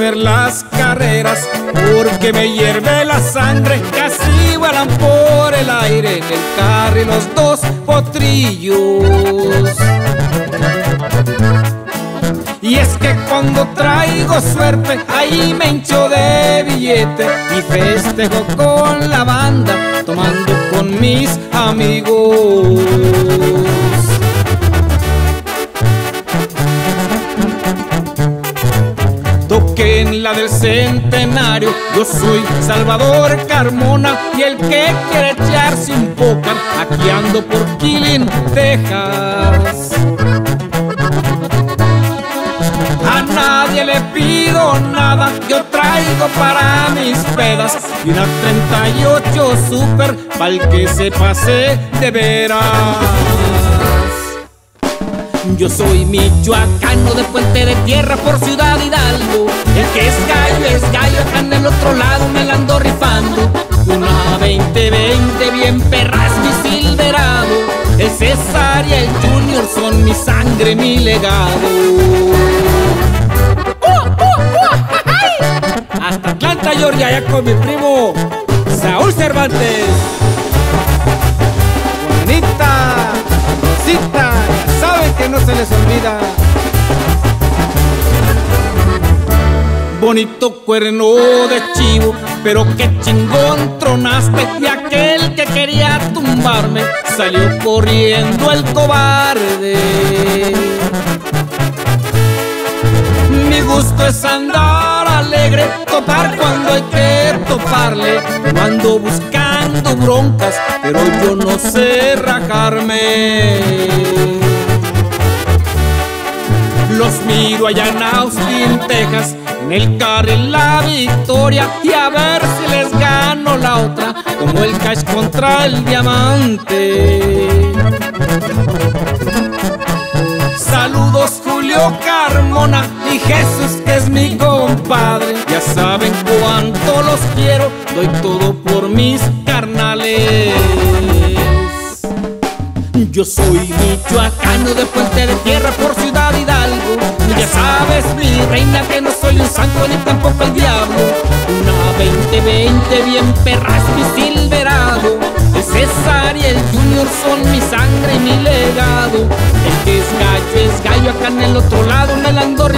ver las carreras, porque me hierve la sangre. Casi vuelan por el aire en el carro los dos potrillos. Y es que cuando traigo suerte, ahí me hincho de billete y festejo con la banda, tomando con mis amigos. Toquen la del centenario, yo soy Salvador Carmona, y el que quiere echarse un pócar, aquí ando por Killing, Texas. A nadie le pido nada, yo traigo para mis pedas y una 38 Super pa'l que se pase de veras. Yo soy michoacano de Puente de Tierra por Ciudad Hidalgo. El que es gallo, acá en el otro lado me la ando rifando. Una 20-20 bien perra es mi Silverado. El César y el Junior son mi sangre, mi legado. Hasta Atlanta, Georgia, ya con mi primo Saúl Cervantes. Juanita, Rosita, ya saben que no se les olvida. Bonito cuerno de chivo, pero qué chingón tronaste. Y aquel que quería tumbarme salió corriendo el cobarde. Mi gusto es andar alegre, topar cuando hay que toparle. No ando buscando broncas, pero yo no sé rajarme. Los miro allá en Austin, Texas, en el carril La Victoria, y a ver si les gano la otra, como el Cash contra el Diamante. Saludos Julio Carmona y Jesús, que es mi compadre. Ya saben cuánto los quiero, doy todo por mis carnales. Yo soy michoacano de Puente de Tierra por Ciudad Hidalgo. Y ya sabes, mi reina, que no soy un santo ni tampoco el diablo. Una 20-20 bien perra es mi Silverado. El César y el Junior son mi sangre y mi legado. El que es gallo, acá en el otro lado me la ando